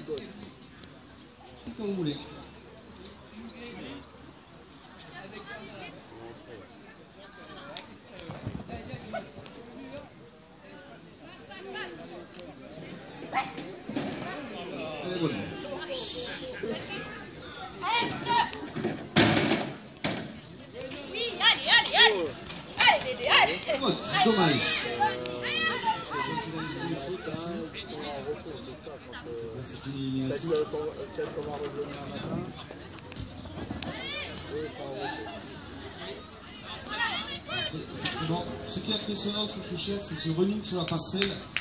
C'est comme vous voulez. Elle est bonne. Faute, dommage. C'est une élimination. Effectivement, ce qui est impressionnant sous ce chef, c'est ce running sur la passerelle.